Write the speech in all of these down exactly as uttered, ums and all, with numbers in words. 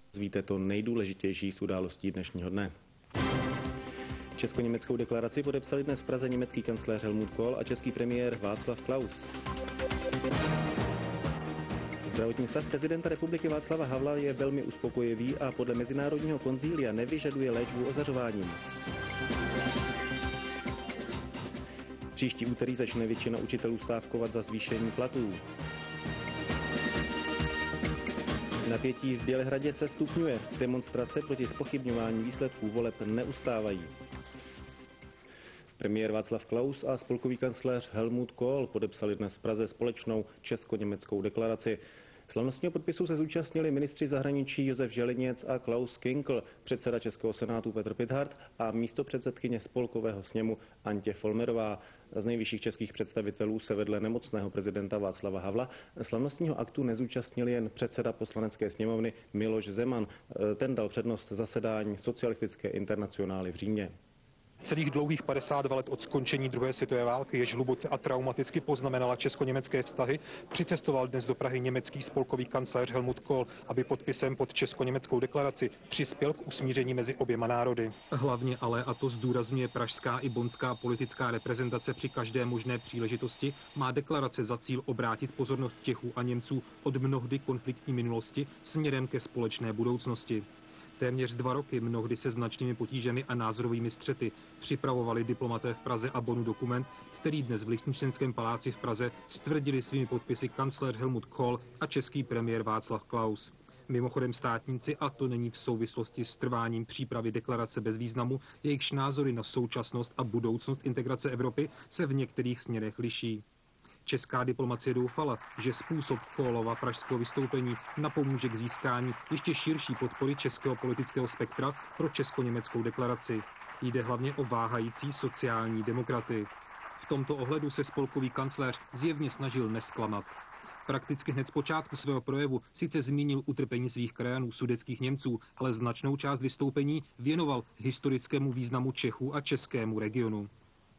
Víte to nejdůležitější z událostí dnešního dne. Česko-německou deklaraci podepsali dnes v Praze německý kancléř Helmut Kohl a český premiér Václav Klaus. Zdravotní stav prezidenta republiky Václava Havla je velmi uspokojivý a podle mezinárodního konzília nevyžaduje léčbu ozařováním. Příští úterý začne většina učitelů stávkovat za zvýšení platů. Napětí v Bělehradě se stupňuje. Demonstrace proti zpochybňování výsledků voleb neustávají. Premiér Václav Klaus a spolkový kancléř Helmut Kohl podepsali dnes v Praze společnou česko-německou deklaraci. Slavnostního podpisu se zúčastnili ministři zahraničí Josef Želeněc a Klaus Kinkl, předseda Českého senátu Petr Pithart a místopředsedkyně spolkového sněmu Antje Folmerová. Z nejvyšších českých představitelů se vedle nemocného prezidenta Václava Havla slavnostního aktu nezúčastnil jen předseda poslanecké sněmovny Miloš Zeman. Ten dal přednost zasedání socialistické internacionály v Římě. Celých dlouhých padesát dva let od skončení druhé světové války, jež hluboce a traumaticky poznamenala česko-německé vztahy, přicestoval dnes do Prahy německý spolkový kancléř Helmut Kohl, aby podpisem pod česko-německou deklaraci přispěl k usmíření mezi oběma národy. Hlavně ale, a to zdůrazňuje pražská i bonská politická reprezentace při každé možné příležitosti, má deklarace za cíl obrátit pozornost Čechů a Němců od mnohdy konfliktní minulosti směrem ke společné budoucnosti. Téměř dva roky, mnohdy se značnými potížemi a názorovými střety, připravovali diplomaté v Praze a Bonnu dokument, který dnes v Lichtenštejnském paláci v Praze stvrdili svými podpisy kancléř Helmut Kohl a český premiér Václav Klaus. Mimochodem státníci, a to není v souvislosti s trváním přípravy deklarace bez významu, jejichž názory na současnost a budoucnost integrace Evropy se v některých směrech liší. Česká diplomacie doufala, že způsob Kohlova pražského vystoupení napomůže k získání ještě širší podpory českého politického spektra pro česko-německou deklaraci. Jde hlavně o váhající sociální demokraty. V tomto ohledu se spolkový kancléř zjevně snažil nesklamat. Prakticky hned z počátku svého projevu sice zmínil utrpení svých krajanů sudetských Němců, ale značnou část vystoupení věnoval historickému významu Čechů a českému regionu.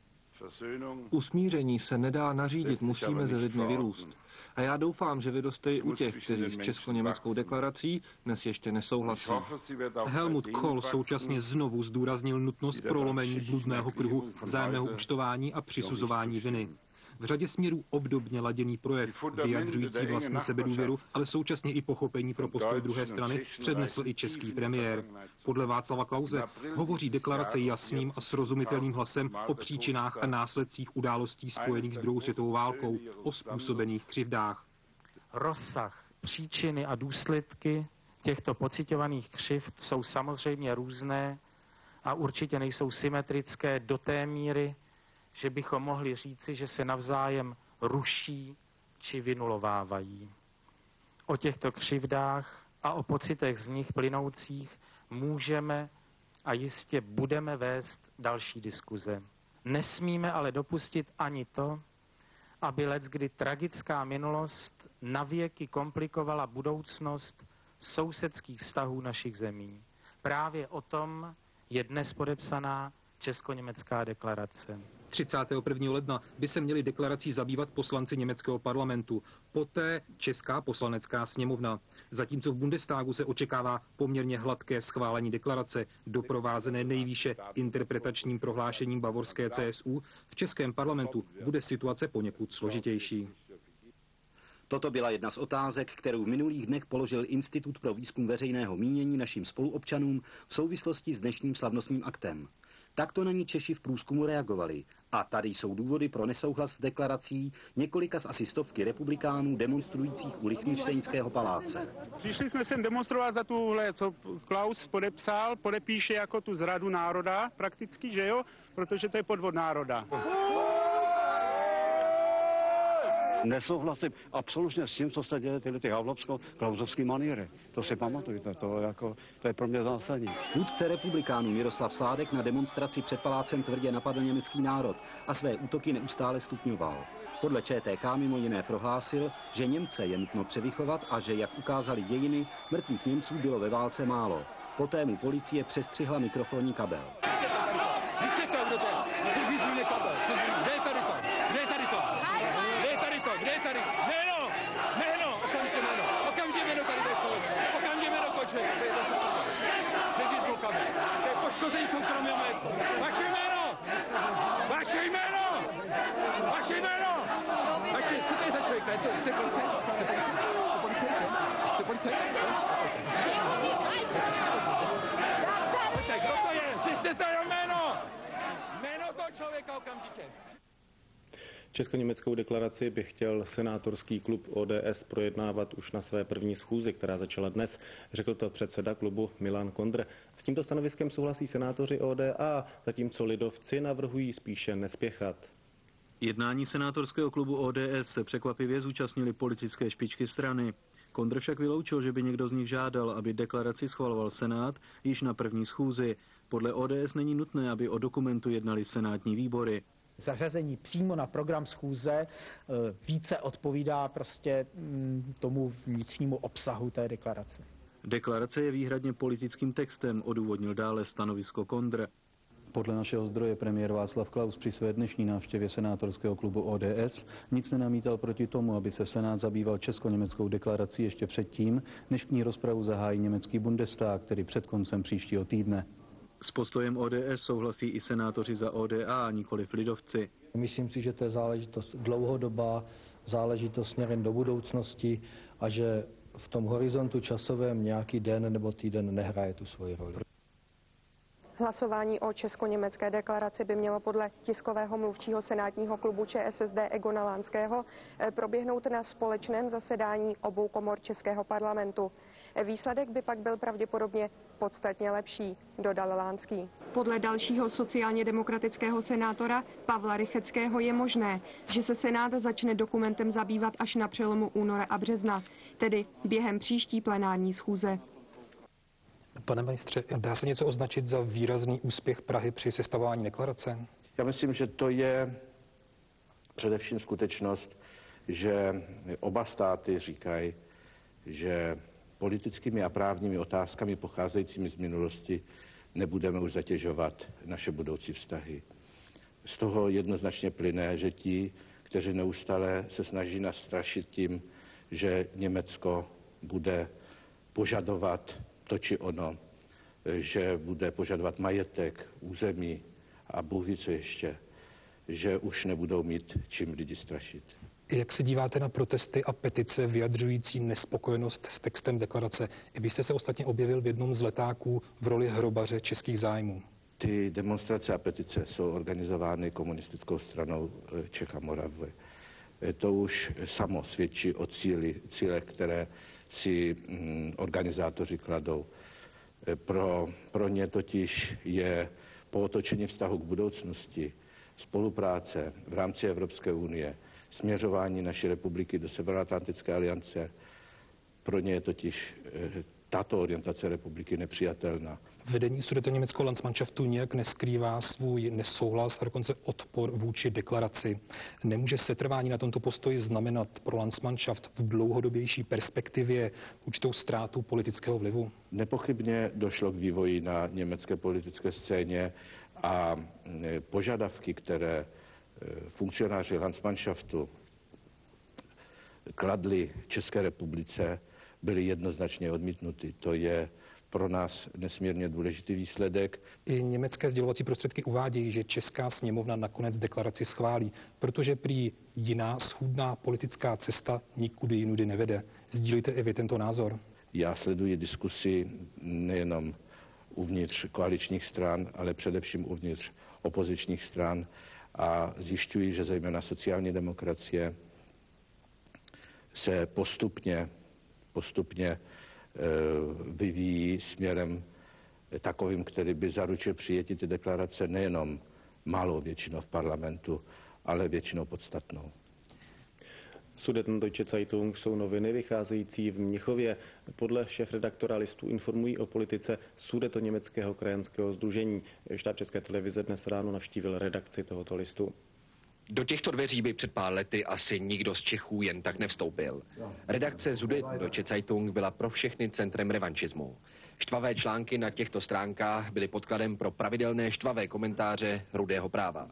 Usmíření se nedá nařídit, musí mezi lidmi vyrůst. A já doufám, že vyroste u těch, kteří s česko-německou deklarací dnes ještě nesouhlasí. Helmut Kohl současně znovu zdůraznil nutnost prolomení bludného kruhu vzájemného účtování a přisuzování viny. V řadě směrů obdobně laděný projev, vyjadřující vlastní sebedůvěru, ale současně i pochopení pro postoj druhé strany, přednesl i český premiér. Podle Václava Klause hovoří deklarace jasným a srozumitelným hlasem o příčinách a následcích událostí spojených s druhou světovou válkou, o způsobených křivdách. Rozsah, příčiny a důsledky těchto pociťovaných křivd jsou samozřejmě různé a určitě nejsou symetrické do té míry, že bychom mohli říci, že se navzájem ruší či vynulovávají. O těchto křivdách a o pocitech z nich plynoucích můžeme a jistě budeme vést další diskuze. Nesmíme ale dopustit ani to, aby leckdy tragická minulost navěky komplikovala budoucnost sousedských vztahů našich zemí. Právě o tom je dnes podepsaná česko-německá deklarace. třicátého prvního ledna by se měli deklarací zabývat poslanci německého parlamentu, poté Česká poslanecká sněmovna. Zatímco v Bundestagu se očekává poměrně hladké schválení deklarace, doprovázené nejvýše interpretačním prohlášením bavorské C S U, v českém parlamentu bude situace poněkud složitější. Toto byla jedna z otázek, kterou v minulých dnech položil Institut pro výzkum veřejného mínění našim spoluobčanům v souvislosti s dnešním slavnostním aktem. Takto na ní Češi v průzkumu reagovali. A tady jsou důvody pro nesouhlas s deklarací několika z asi stovky republikánů demonstrujících u Lichtenštejnského paláce. Přišli jsme sem demonstrovat za tuhle, co Klaus podepsal, podepíše jako tu zradu národa prakticky, že jo? Protože to je podvod národa. Nesouhlasím absolutně s tím, co se děje, tyhle ty havlovsko-klausovské maníry. To si pamatujte, to, jako, to je pro mě zásadní. Vůdce republikánů Miroslav Sládek na demonstraci před palácem tvrdě napadl německý národ a své útoky neustále stupňoval. Podle Č T K mimo jiné prohlásil, že Němce je nutno převychovat a že, jak ukázaly dějiny, mrtvých Němců bylo ve válce málo. Poté mu policie přestřihla mikrofonní kabel. poškození soukromí. Vaše jméno! Vaše jméno! Vaše jméno! Vaše, co to je za člověka? Je to, jste policajt? Jste policajt? Jste policajt? Kdo to je? Slyšte to jeho jméno! Jméno toho člověka okamžitě. Česko-německou deklaraci by chtěl senátorský klub O D S projednávat už na své první schůzi, která začala dnes, řekl to předseda klubu Milan Kondr. S tímto stanoviskem souhlasí senátoři O D A, zatímco lidovci navrhují spíše nespěchat. Jednání senátorského klubu O D S se překvapivě zúčastnili politické špičky strany. Kondr však vyloučil, že by někdo z nich žádal, aby deklaraci schvaloval Senát již na první schůzi. Podle O D S není nutné, aby o dokumentu jednali senátní výbory. Zařazení přímo na program schůze více odpovídá prostě tomu vnitřnímu obsahu té deklarace. Deklarace je výhradně politickým textem, odůvodnil dále stanovisko Kondr. Podle našeho zdroje premiér Václav Klaus při své dnešní návštěvě senátorského klubu O D S nic nenamítal proti tomu, aby se Senát zabýval česko-německou deklarací ještě předtím, než k ní rozpravu zahájí německý Bundestag, tedy před koncem příštího týdne. S postojem O D S souhlasí i senátoři za O D A, nikoliv lidovci. Myslím si, že to je záležitost dlouhodobá, záležitost směrem do budoucnosti a že v tom horizontu časovém nějaký den nebo týden nehraje tu svoji roli. Hlasování o česko-německé deklaraci by mělo podle tiskového mluvčího senátního klubu Č S S D Egona Lánského proběhnout na společném zasedání obou komor českého parlamentu. Výsledek by pak byl pravděpodobně podstatně lepší, dodal Lánský. Podle dalšího sociálně demokratického senátora Pavla Rycheckého je možné, že se Senát začne dokumentem zabývat až na přelomu února a března, tedy během příští plenární schůze. Pane ministře, dá se něco označit za výrazný úspěch Prahy při sestavování deklarace? Já myslím, že to je především skutečnost, že oba státy říkají, že politickými a právními otázkami pocházejícími z minulosti nebudeme už zatěžovat naše budoucí vztahy. Z toho jednoznačně plyne, že ti, kteří neustále se snaží nás strašit tím, že Německo bude požadovat to či ono, že bude požadovat majetek, území a Bůh ví co ještě, že už nebudou mít čím lidi strašit. Jak se díváte na protesty a petice vyjadřující nespokojenost s textem deklarace? I vy jste se ostatně objevil v jednom z letáků v roli hrobaře českých zájmů. Ty demonstrace a petice jsou organizovány komunistickou stranou Čech a Moravy. To už samo svědčí o cíli, cílech, které si mm, organizátoři kladou. Pro, pro ně totiž je po otočení vztahu k budoucnosti, spolupráce v rámci Evropské unie, směřování naší republiky do Severoatlantické aliance, pro ně je totiž e, tato orientace republiky nepřijatelná. Vedení sudetoněmeckého Landsmannschaftu nějak neskrývá svůj nesouhlas a dokonce odpor vůči deklaraci. Nemůže setrvání na tomto postoji znamenat pro Landsmannschaft v dlouhodobější perspektivě určitou ztrátu politického vlivu? Nepochybně došlo k vývoji na německé politické scéně a požadavky, které funkcionáři Landsmannschaftu kladli České republice, byly jednoznačně odmítnuty. To je pro nás nesmírně důležitý výsledek. I německé sdělovací prostředky uvádějí, že česká sněmovna nakonec deklaraci schválí, protože prý jiná schůdná politická cesta nikudy jinudy nevede. Sdílíte i vy tento názor? Já sleduji diskusi nejenom uvnitř koaličních stran, ale především uvnitř opozičních stran a zjišťuji, že zejména sociální demokracie se postupně postupně vyvíjí směrem takovým, který by zaručil přijetí ty deklarace nejenom malou většinou v parlamentu, ale většinou podstatnou. Süddeutsche Zeitung jsou noviny vycházející v Mnichově. Podle šéfredaktora listu informují o politice Sudetoněmeckého krajanského sdružení. Štáb České televize dnes ráno navštívil redakci tohoto listu. Do těchto dveří by před pár lety asi nikdo z Čechů jen tak nevstoupil. Redakce Süddeutsche Zeitung byla pro všechny centrem revanšismu. Štvavé články na těchto stránkách byly podkladem pro pravidelné štvavé komentáře Rudého práva.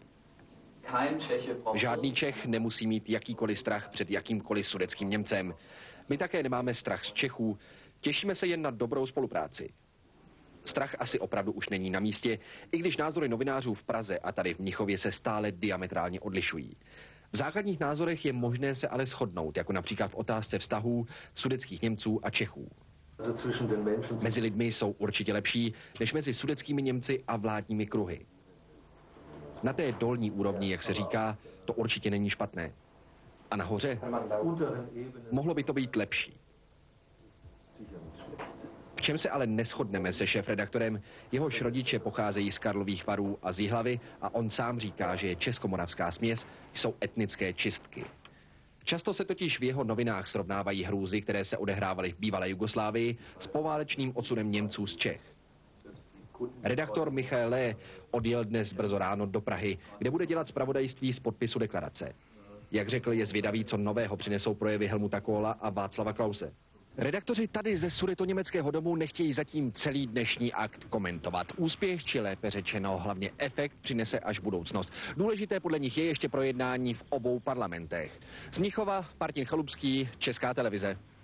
Žádný Čech nemusí mít jakýkoliv strach před jakýmkoliv sudetským Němcem. My také nemáme strach z Čechů, těšíme se jen na dobrou spolupráci. strach asi opravdu už není na místě, i když názory novinářů v Praze a tady v Mnichově se stále diametrálně odlišují. V základních názorech je možné se ale shodnout, jako například v otázce vztahů sudetských Němců a Čechů. Mezi lidmi jsou určitě lepší než mezi sudetskými Němci a vládními kruhy. Na té dolní úrovni, jak se říká, to určitě není špatné. A nahoře mohlo by to být lepší. V čem se ale neshodneme se šéfredaktorem, jehož rodiče pocházejí z Karlových Varů a z Jihlavy a on sám říká, že českomoravská směs jsou etnické čistky. Často se totiž v jeho novinách srovnávají hrůzy, které se odehrávaly v bývalé Jugoslávii, s poválečným odsudem Němců z Čech. Redaktor Michael Lé odjel dnes brzo ráno do Prahy, kde bude dělat zpravodajství z podpisu deklarace. Jak řekl, je zvědavý, co nového přinesou projevy Helmuta Kohla a Václava Klause. Redaktoři tady ze Sudetoněmeckého domu nechtějí zatím celý dnešní akt komentovat. Úspěch, či lépe řečeno hlavně efekt, přinese až budoucnost. Důležité podle nich je ještě projednání v obou parlamentech. Z Mnichova Martin Chalupský, Česká televize.